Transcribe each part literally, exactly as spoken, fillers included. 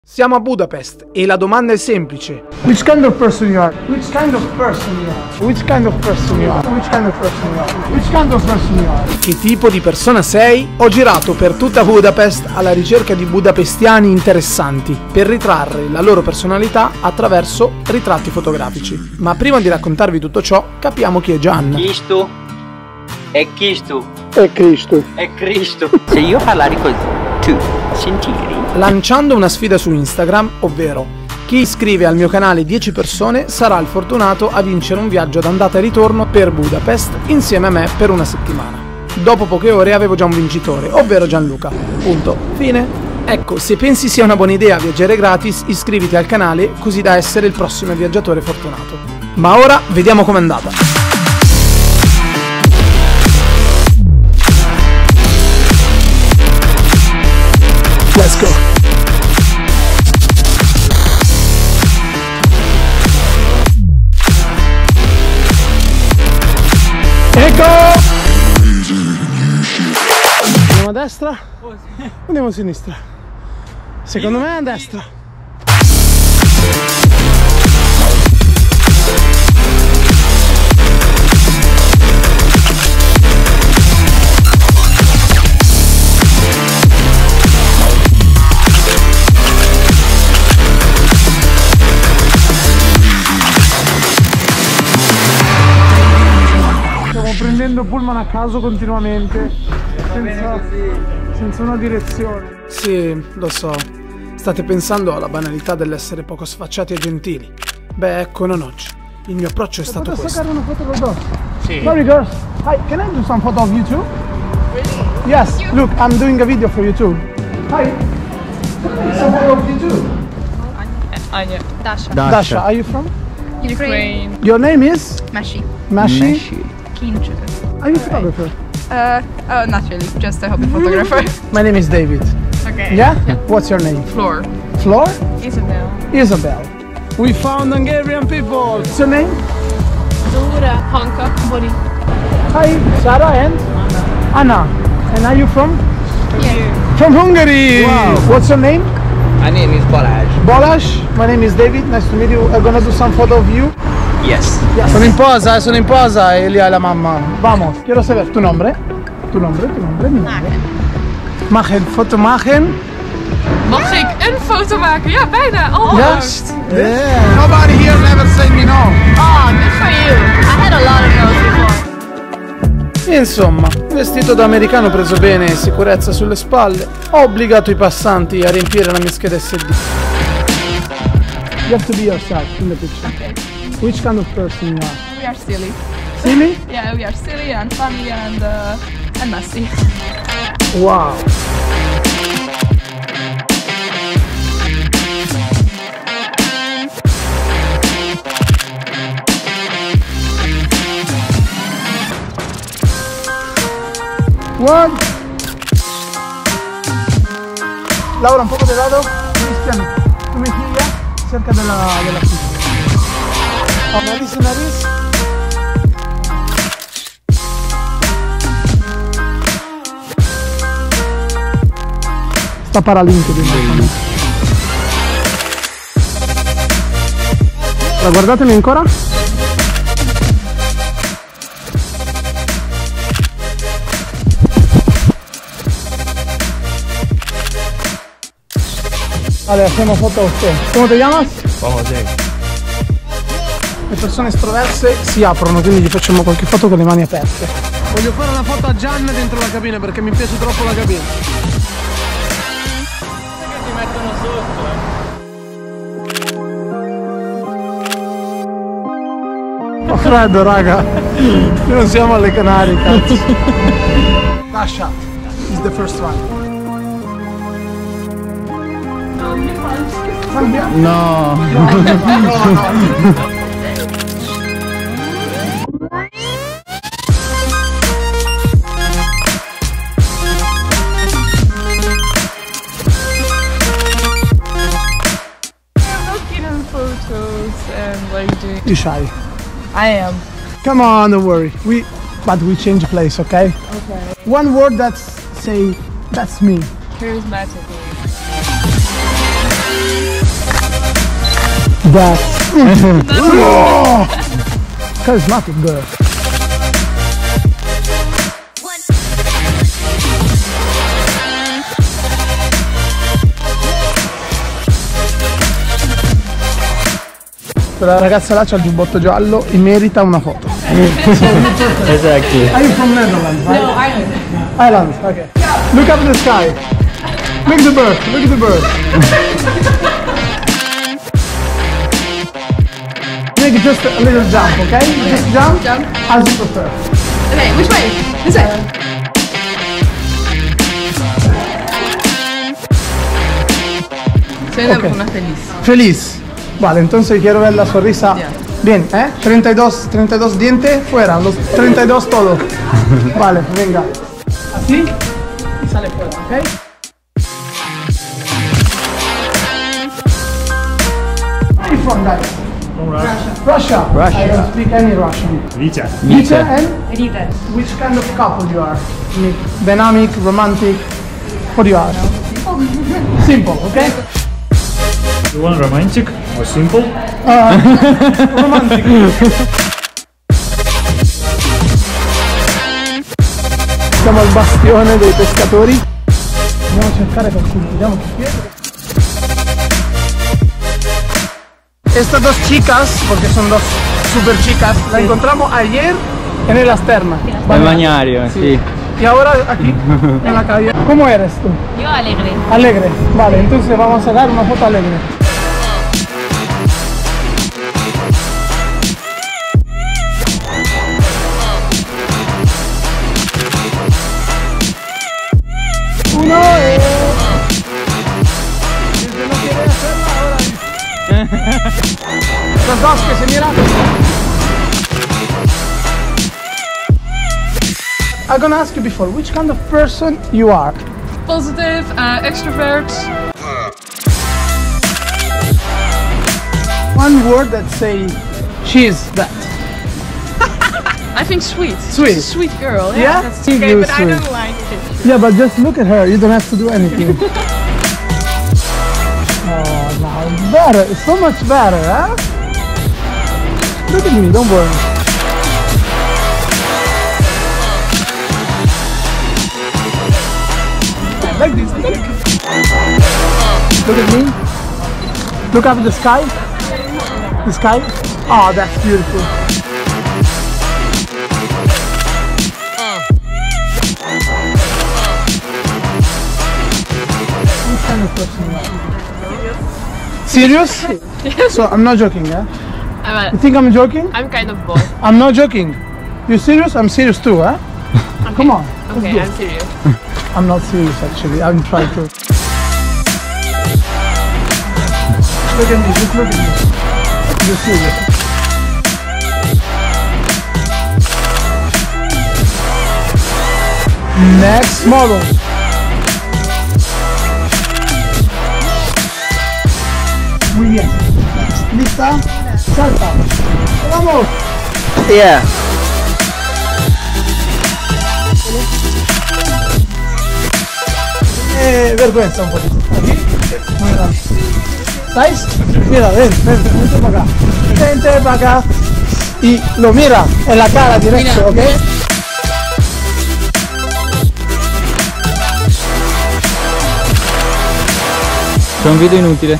Siamo a Budapest e la domanda è semplice. Which kind of person you are? Which kind of person you are? Which kind of person you are? Which kind of person you are? Which kind of person you are? Che tipo di persona sei? Ho girato per tutta Budapest alla ricerca di budapestiani interessanti per ritrarre la loro personalità attraverso ritratti fotografici. Ma prima di raccontarvi tutto ciò, capiamo chi è Gian. Cristo è Cristo. È Cristo. È Cristo. Se io parlare così, tu sentiri? Lanciando una sfida su Instagram, ovvero chi iscrive al mio canale dieci persone sarà il fortunato a vincere un viaggio ad andata e ritorno per Budapest insieme a me per una settimana. Dopo poche ore avevo già un vincitore, ovvero Gianluca. Punto. Fine. Ecco, se pensi sia una buona idea viaggiare gratis, iscriviti al canale così da essere il prossimo viaggiatore fortunato. Ma ora vediamo com'è andata. Let's go! Ecco! Andiamo a destra? Andiamo a sinistra. Secondo me è a destra. Prendendo pullman a caso continuamente, senza, senza una direzione. Sì, lo so. State pensando alla banalità dell'essere poco sfacciati e gentili. Beh, ecco, non oggi. Il mio approccio è stato questo. Posso staccare una foto con dosso? Sì. Sorry girls, hi, can I do some photo of you too? Really? Yes, look, I'm doing a video for you too. Hi, can I do some photo of you too? Anya. Dasha. Dasha. Dasha, are you from? Ukraine. Your name is? Mashi. Mashi. Kinch. Are you a photographer? Uh, oh, not really, just a hobby photographer. My name is David. Okay. Yeah? What's your name? Floor. Floor? Isabel. Isabel. We found Hungarian people. What's your name? Dora. Hanka. Bori. Hi, Sarah and? Anna. Anna. And are you from? Yeah. From Hungary. Wow. What's your name? My name is Balázs. Balázs. My name is David. Nice to meet you. I'm gonna do some photo of you. Yes. Yes. Sono in posa, eh, sono in posa e lì hai la mamma. Vamos, quiero saber tu nombre. Tu nombre, tu nombre, mi nombre. Machen, foto machen. Mag ik een foto maken? Ja, bijna. Almost. Yes. Yeah. Nobody here never said me no. Oh, good for you. I had a lot of no's before. Insomma, vestito da americano preso bene e sicurezza sulle spalle, ho obbligato i passanti a riempire la mia scheda S D. You have to be yourself in the picture. Okay. Which kind of person you are? We are silly. Silly? Yeah, we are silly and funny and uh, and messy. Wow. One. Laura, un poco de lado. Cristian, tu mejilla cerca de la de la cinta. Nariz, nariz. Sta para LinkedIn. La guardatemi ancora? Vale, hacemos foto a usted. ¿Cómo te llamas? Vamos a ver. Le persone estroverse si aprono, quindi gli facciamo qualche foto con le mani aperte. Voglio fare una foto a Gian dentro la cabina perché mi piace troppo la cabina. Ti mettono sotto, eh. Fa freddo, raga. Non siamo alle Canarie, cazzo. Dasha is the first one. No. No, no, no. Photos and like doing. You shy? I am. Come on, don't worry. We, but we change place, okay? Okay. One word that's say that's me. Charismatic. That's oh, charismatic girl. Quella ragazza là c'ha il giubbotto giallo e merita una foto. Exactly. Are you from Netherlands? Right? No, Ireland. Ireland, okay. Look up at the sky. Look at the bird, look at the bird. Make just a little jump, okay? Just jump, Jump. as you prefer. Okay, which way? This way. Soy una Ok. persona feliz. Feliz. Vale, entonces quiero ver la sonrisa. Ya. Bien, ¿eh? treinta y dos, treinta y dos dientes, fuera, los treinta y dos todo. Vale, venga. Así y sale fuera, ¿ok? Where are you from, guys? Russia. Russia. I don't speak any Russian. Vita. Vita and Rita. which kind of couple you are? Dynamic, romantic? What you are? Simple, okay? You want romantic or simple? Romantic. Siamo al bastione dei pescatori. Andiamo a cercare qualcuno, vediamo chi è. Estas dos chicas, porque son dos super chicas, la encontramos ayer en el Asterna. El bañario, sí. Y ahora aquí, en la calle. ¿Cómo eres tú? Yo alegre. Alegre. Vale, entonces vamos a sacar una foto alegre. Uno y... Si usted no quiere hacerla, ahora dice. Los dos que se miran. I'm gonna ask you before, which kind of person you are? Positive, uh, extrovert. One word that say she's that. I think sweet. Sweet. She's a sweet girl. Yeah? Yeah, that's okay, You but I sweet. don't like it. Yeah, but just look at her. You don't have to do anything. Oh, now better. It's so much better, huh? Look at me. Don't worry. I like this. Look at me. Look up at the sky. The sky. Oh, that's beautiful. What kind of person you are? Serious? Yes. So I'm not joking, yeah? I'm, You a, think I'm joking? I'm kind of bored. I'm not joking. You serious? I'm serious too, huh? Okay. Come on. let's Okay, go. I'm serious. I'm not serious actually. I'm trying to. Look at me. Just look at me. You're serious. Next model. Muy bien. ¿Lista? Salta. ¡Vamos! Yeah. Eh, vergüenza un poquito. Aquí. Muy grande. ¿Estáis? Mira, ven, ven, vente para acá. Vente para acá. Y lo mira en la cara directo, ¿ok? C'è un video inutile.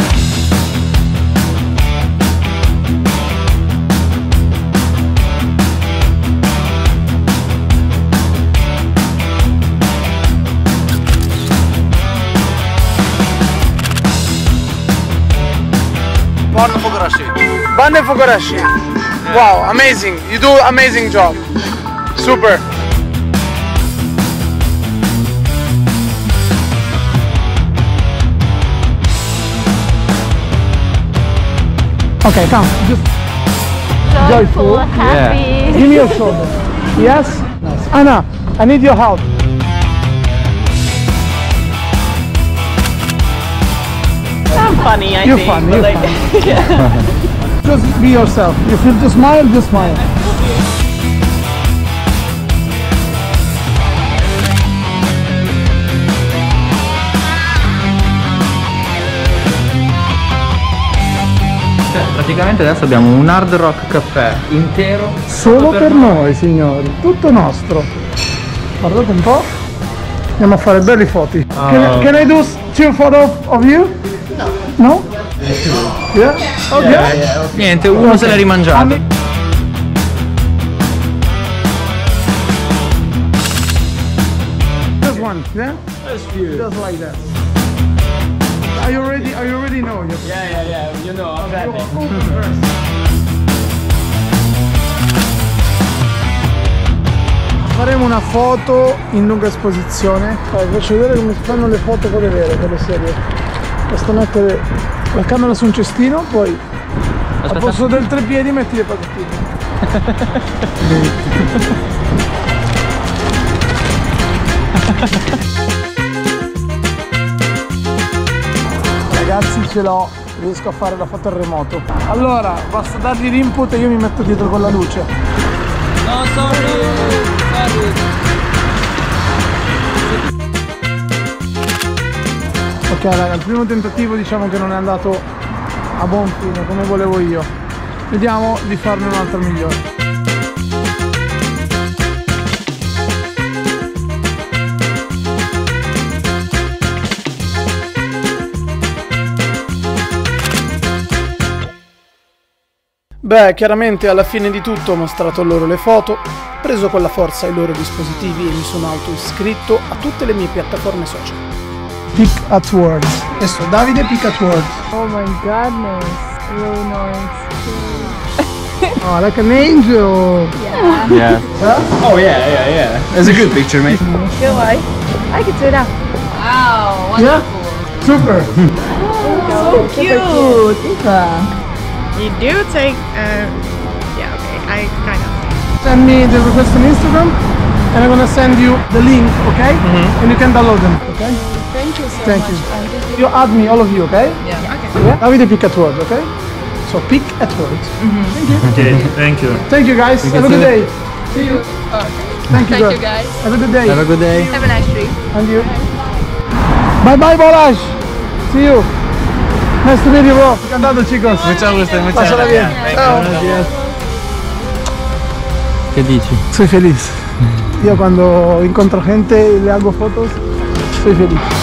Bande Fogorashi. Wow, amazing. You do amazing job. Super. Okay, come. Just joyful. happy. Give me your shoulder. Yes? Nice. Anna, I need your help. I'm funny, I You're think. funny, but you're like, funny. Just be yourself. You feel to smile, just smile. Cioè, praticamente adesso abbiamo un hard rock caffè intero Solo per noi, signori, tutto nostro. Guardate un po'. Andiamo a fare belli foti. Oh. Can, I- can I do two photos of you? No. No? Yeah? Oh, yeah? Yeah, yeah. Niente, uno se l'è rimangiato. Just one, yeah? That's few. Just like that. Are you ready? Are you ready? No. You're Yeah, yeah, yeah, you know, I'm ready. Faremo una foto in lunga esposizione. Dai, vi faccio vedere come si fanno le foto con le vere, con le serie. Basta mettere la camera su un cestino, poi Aspetta. al posto del treppiedi metti le patatine. Ragazzi, ce l'ho, riesco a fare la foto al remoto. Allora, basta dargli l'input e io mi metto dietro con la luce. No, sorry. Sorry. Ok raga, il primo tentativo diciamo che non è andato a buon fine come volevo io. Vediamo di farne un altro migliore. Beh, chiaramente alla fine di tutto ho mostrato loro le foto, preso con la forza i loro dispositivi e mi sono auto-iscritto a tutte le mie piattaforme social. PicatWorld. Adesso Davide PicatWorld. Oh my goodness. Really nice. Oh, like an angel. Yeah. Oh yeah, yeah, yeah. That's a good picture, mate. Good way. I can sit down. Wow. Yeah? Super. So cute. You do take, uh, yeah, okay, I kind of. Send me the request on Instagram and I'm gonna send you the link, okay? Mm-hmm. And you can download them, okay? Thank you so Thank much. you. I'm just- You add me, all of you, okay? Yeah, okay. Yeah? Davide PicatWorld, okay? So PicatWorld. Okay, thank you. Thank you guys. Have a good day. See you. Oh, okay. Thank you, Thank girl. you guys. Have a good day. Have a good day. Have a nice trip. And you. Bye bye, Balaj. See you. Nice to meet you, bro. Encantado, chicos. Mucho gusto, mucho Pásala bien. Ciao. Che dici? Soy feliz. Io quando incontro gente e le hago fotos, soy feliz.